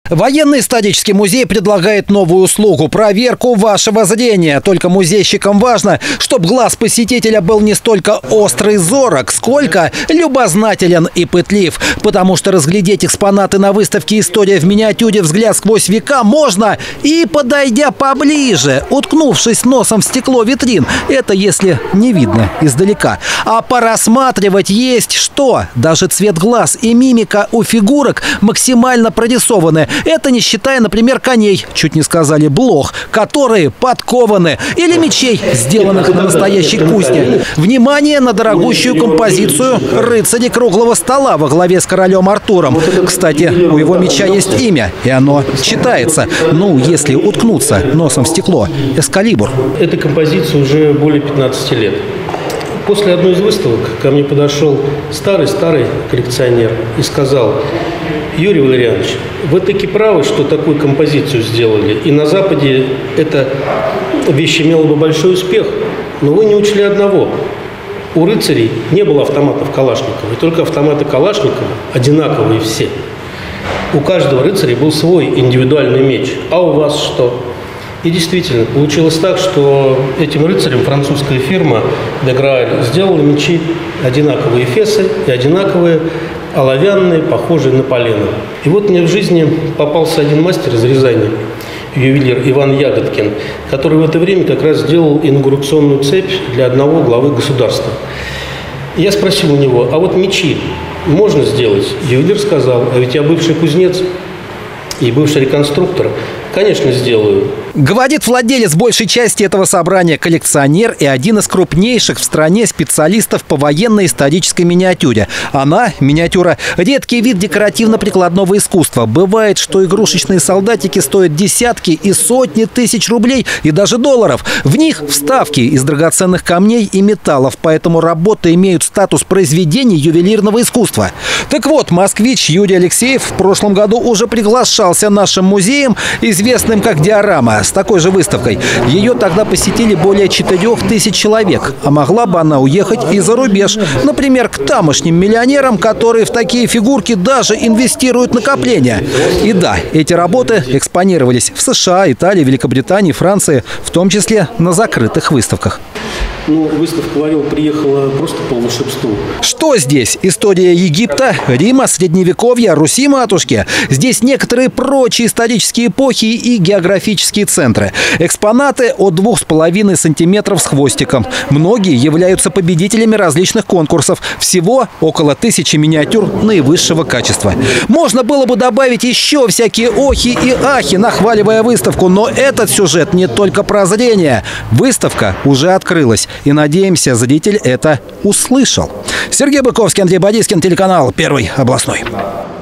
Военный исторический музей предлагает новую услугу – проверку вашего зрения. Только музейщикам важно, чтобы глаз посетителя был не столько острый зорок, сколько любознателен и пытлив. Потому что разглядеть экспонаты на выставке «История в миниатюре. Взгляд сквозь века» можно и подойдя поближе, уткнувшись носом в стекло витрин. Это если не видно издалека. А порассматривать есть что. Даже цвет глаз и мимика у фигурок максимально прорисованы. Это не считая, например, коней, чуть не сказали блох, которые подкованы, или мечей, сделанных на настоящей кузне. Внимание на дорогущую композицию «Рыцари круглого стола» во главе с королем Артуром. Кстати, у его меча есть имя, и оно читается. Ну, если уткнуться носом в стекло. Экскалибур. Этой композиции уже более 15 лет. После одной из выставок ко мне подошел старый коллекционер и сказал: Юрий Валерьянович, вы таки правы, что такую композицию сделали. И на Западе эта вещь имела бы большой успех. Но вы не учли одного. У рыцарей не было автоматов Калашникова. И только автоматы Калашникова одинаковые все. У каждого рыцаря был свой индивидуальный меч. А у вас что? И действительно, получилось так, что этим рыцарям французская фирма De Graal сделала мечи, одинаковые фесы и одинаковые оловянные, похожие на полено. И вот мне в жизни попался один мастер из Рязани, ювелир Иван Ягодкин, который в это время как раз сделал инаугурационную цепь для одного главы государства. Я спросил у него: а вот мечи можно сделать? Ювелир сказал: а ведь я бывший кузнец и бывший реконструктор. Конечно, сделаю. Говорит владелец большей части этого собрания, коллекционер и один из крупнейших в стране специалистов по военно-исторической миниатюре. Она, миниатюра, редкий вид декоративно-прикладного искусства. Бывает, что игрушечные солдатики стоят десятки и сотни тысяч рублей и даже долларов. В них вставки из драгоценных камней и металлов, поэтому работы имеют статус произведений ювелирного искусства. Так вот, москвич Юрий Алексеев в прошлом году уже приглашался нашим музеем, известным как «Диорама», с такой же выставкой. Ее тогда посетили более 4000 человек. А могла бы она уехать и за рубеж. Например, к тамошним миллионерам, которые в такие фигурки даже инвестируют накопления. И да, эти работы экспонировались в США, Италии, Великобритании, Франции, в том числе на закрытых выставках. Ну, выставка «Варил» приехала просто по волшебству. Что здесь? История Египта, Рима, Средневековья, Руси-матушки. Здесь некоторые прочие исторические эпохи и географические центры. Экспонаты от 2,5 сантиметров с хвостиком. Многие являются победителями различных конкурсов. Всего около 1000 миниатюр наивысшего качества. Можно было бы добавить еще всякие охи и ахи, нахваливая выставку. Но этот сюжет не только про зрение. Выставка уже открылась. И, надеемся, зритель это услышал. Сергей Быковский, Андрей Борискин, телеканал «Первый областной».